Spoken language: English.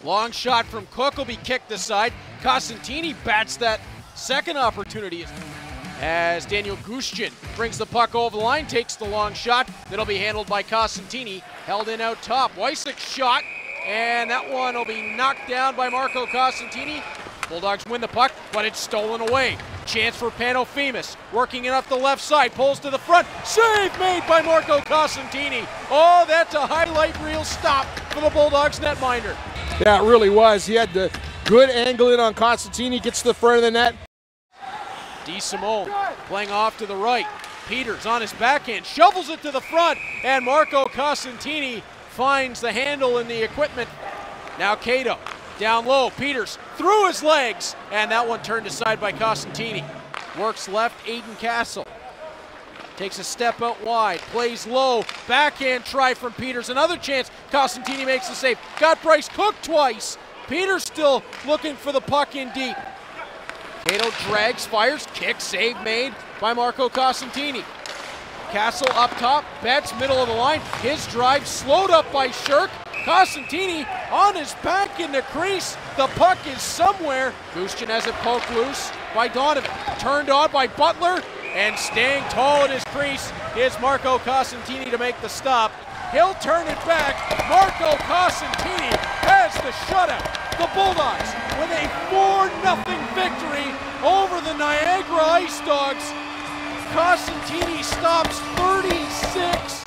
Long shot from Cook will be kicked aside. Cosentini bats that second opportunity as Daniel Gushchin brings the puck over the line, takes the long shot. That'll be handled by Cosentini, held in out top. Wysik's shot, and that one will be knocked down by Marco Cosentini. Bulldogs win the puck, but it's stolen away. Chance for Panofemis, working it off the left side, pulls to the front. Save made by Marco Cosentini. Oh, that's a highlight reel stop for the Bulldogs netminder. Yeah, it really was. He had the good angle in on Cosentini, gets to the front of the net. DeSimone playing off to the right. Peters on his backhand, shovels it to the front, and Marco Cosentini finds the handle in the equipment. Now Cato down low, Peters through his legs, and that one turned aside by Cosentini. Works left, Aiden Castle. Takes a step out wide, plays low, backhand try from Peters, another chance, Cosentini makes the save. Got Bryce Cook twice. Peters still looking for the puck in deep. Cato drags, fires, kick, save made by Marco Cosentini. Castle up top, Betts middle of the line, his drive slowed up by Shirk. Cosentini on his back in the crease, the puck is somewhere. Gushchin has it poked loose by Donovan, turned on by Butler, and staying tall at his crease is Marco Cosentini to make the stop. He'll turn it back. Marco Cosentini has the shutout. The Bulldogs with a 4-0 victory over the Niagara Ice Dogs. Cosentini stops 36